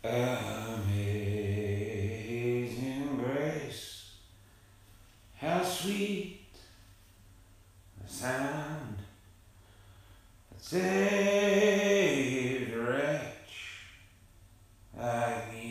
Amazing grace, how sweet the sound that saved a wretch like me.